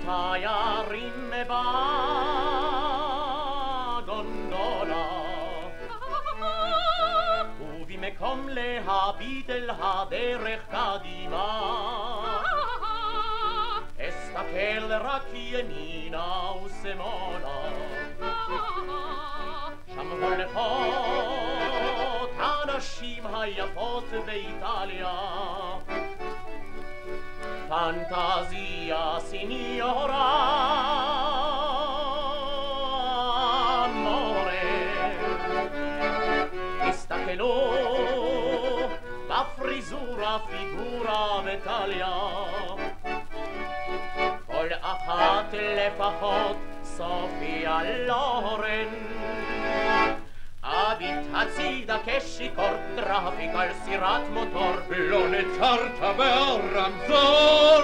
תיירים בגונדולה, ובמקום להביט אל הדרך קדימה, אסתכל רק ימינה ושמאלה, שם הולכות הנשים היפות באיטליה, פנטזיה סיניורה אמורה, הסתכלו בפריזורה פיגורה בטליה, כל אחת לפחות סופיה לורן, אביט הצידה כשיכור טראפיק על סירת מוטור, לא נצרת ברמזור.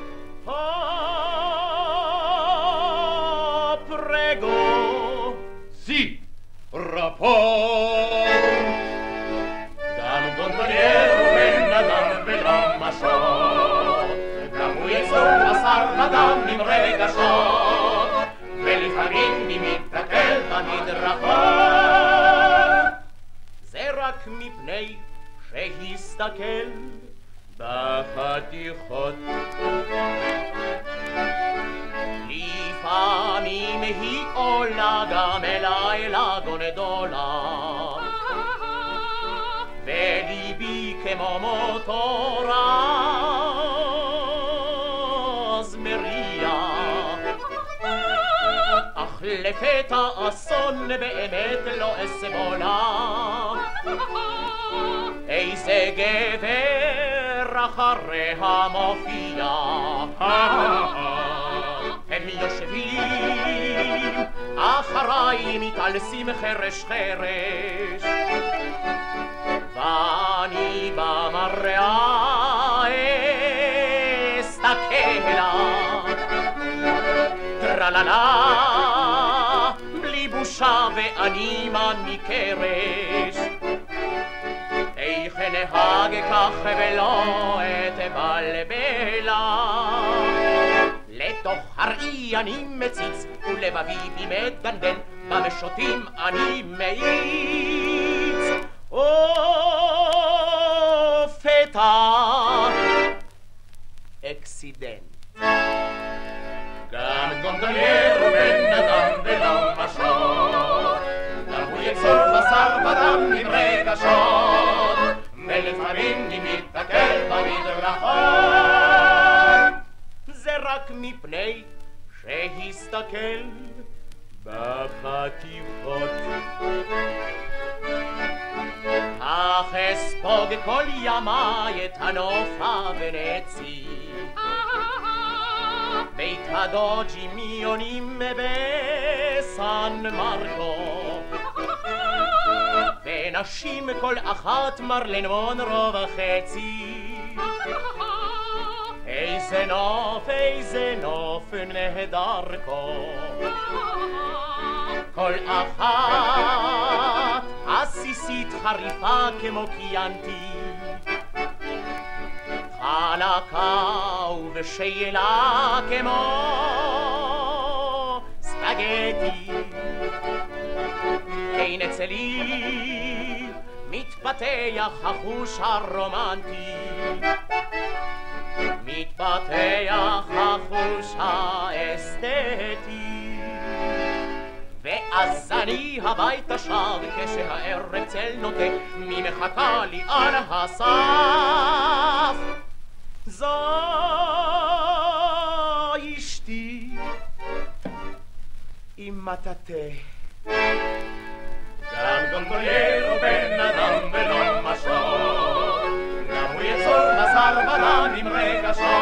פרגו סי רפור, גם גונדוליירו בן אדם ולא משות, גם הוא יצור בשר ודם עם רגשות, ולפעמים אם יתקל במדרכות, זה רק מפני שהסתכל בחתיכות. לפעמים היא עולה גם אליי לגונדולה, וליבי כמו מוטור אז מריע, אך לפתע אסון באמת לא אסבולה, איזה גבר אחריה מופיע, הם יושבים אחריי מתעלסים חרש חרש, ואני במראה אסתכלה, טרללה בלי בושה ואני מניקרש, איך נהג כך ולא אתבלבלה, לתוך הראי אני מציץ ולבבי בי מדנדן, במשוטים אני מאיץ, ופתע אקסידנט, גם גונדוליירו בן אדם ולא משות, גם הוא יצור בשר ודם עם רגשות, ולפעמים אם יתקל במדרכות, זה רק מפני שהסתכל בחתיכות. אך אספוג כל ימי את הנוף הוונצי, בית הדוג'י מיונים בסן מרקו, ונשים כל אחת מרלן מונרו וחצי, איזה נוף נהדר כה, כל אחת עסיסית חריפה כמו קיינתי, חלקה ובשאלה כמו ספגטי, כן אצלי מתפתח החוש הרומנטי, מתפתח החוש האסתטי, ואז אני הביתה שב כשהערב צל נוטה, מי מחכה לי על הסף, זו אשתי עם מטאטא, גם גונדוליירו בן אדם ולא משות, גם הוא יצור בשר ודם עם רגשות,